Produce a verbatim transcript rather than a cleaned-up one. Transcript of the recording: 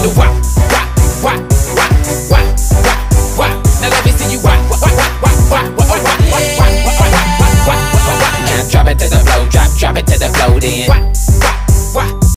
you wop, wop, wop, wop, wop, wop, wop. Now let me see you wop, wop, wop, wop, wop, wop, wop, wop, wop, wop, wop, wop, wop. Now drop it to the floor, drop, drop it to the floor, then.